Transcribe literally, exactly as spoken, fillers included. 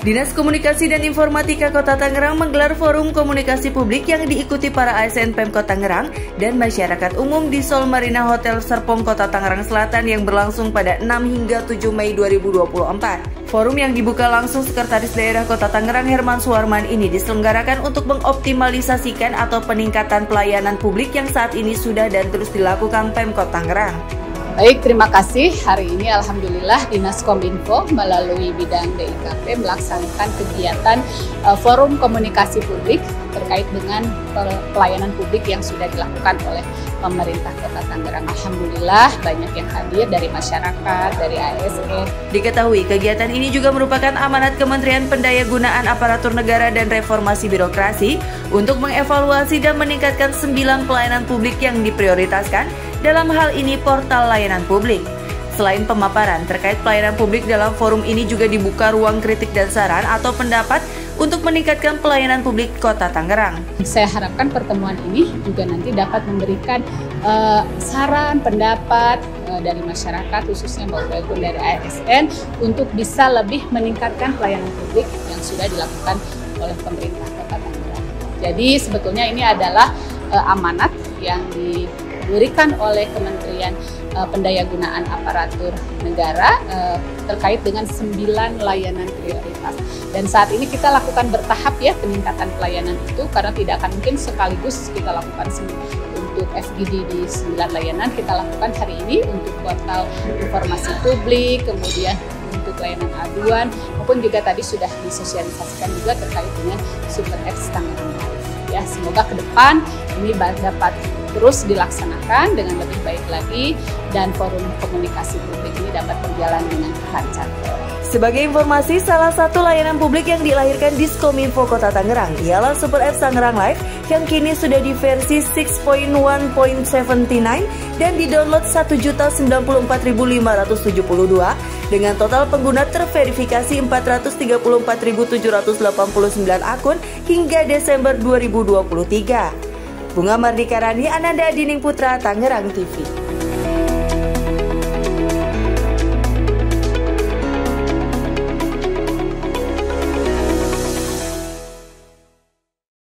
Dinas Komunikasi dan Informatika Kota Tangerang menggelar forum komunikasi publik yang diikuti para A S N Pemkot Tangerang dan masyarakat umum di Sol Marina Hotel Serpong Kota Tangerang Selatan yang berlangsung pada enam hingga tujuh Mei dua ribu dua puluh empat. Forum yang dibuka langsung Sekretaris Daerah Kota Tangerang Herman Suarman ini diselenggarakan untuk mengoptimalisasikan atau peningkatan pelayanan publik yang saat ini sudah dan terus dilakukan Pemkot Tangerang. Baik, terima kasih. Hari ini Alhamdulillah Dinas Kominfo melalui bidang D I K P melaksanakan kegiatan uh, forum komunikasi publik terkait dengan pelayanan publik yang sudah dilakukan oleh pemerintah Kota Tangerang. Alhamdulillah banyak yang hadir dari masyarakat, dari A S N. Diketahui kegiatan ini juga merupakan amanat Kementerian Pendayagunaan Aparatur Negara dan Reformasi Birokrasi untuk mengevaluasi dan meningkatkan sembilan pelayanan publik yang diprioritaskan, dalam hal ini portal layanan publik. Selain pemaparan terkait pelayanan publik, dalam forum ini juga dibuka ruang kritik dan saran atau pendapat untuk meningkatkan pelayanan publik Kota Tangerang. Saya harapkan pertemuan ini juga nanti dapat memberikan uh, saran, pendapat uh, dari masyarakat, khususnya maupun dari A S N, untuk bisa lebih meningkatkan pelayanan publik yang sudah dilakukan oleh pemerintah Kota Tangerang. Jadi sebetulnya ini adalah uh, amanat yang diberikan oleh Kementerian uh, Pendayagunaan Aparatur Negara uh, terkait dengan sembilan layanan prioritas. Dan saat ini kita lakukan bertahap ya peningkatan pelayanan itu, karena tidak akan mungkin sekaligus kita lakukan untuk F G D di sembilan layanan. Kita lakukan hari ini untuk portal informasi publik, kemudian untuk layanan aduan, maupun juga tadi sudah disosialisasikan juga terkait dengan Super Apps Tangerang Live. Ya, semoga ke depan ini dapat terus dilaksanakan dengan lebih baik lagi dan forum komunikasi publik ini dapat berjalan dengan lancar. Sebagai informasi, salah satu layanan publik yang dilahirkan Diskominfo Kota Tangerang ialah Super Apps Tangerang Live yang kini sudah di versi enam titik satu titik tujuh sembilan dan didownload satu juta sembilan puluh empat ribu lima ratus tujuh puluh dua dengan total pengguna terverifikasi empat ratus tiga puluh empat ribu tujuh ratus delapan puluh sembilan akun hingga Desember dua ribu dua puluh tiga. Bunga Mardika Rani, Ananda Dining Putra, Tangerang T V.